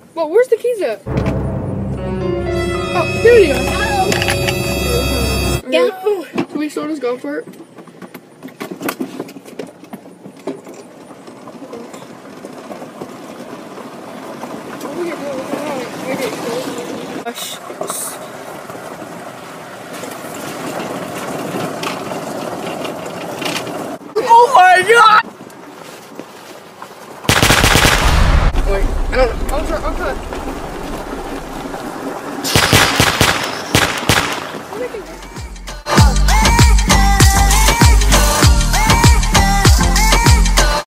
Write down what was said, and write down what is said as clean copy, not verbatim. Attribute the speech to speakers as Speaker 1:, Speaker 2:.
Speaker 1: Well, where's the keys at? Oh, here you go.
Speaker 2: Yeah.
Speaker 1: Can we still just go for it? Gosh. Oh my god! Wait, I don't know. I'll try.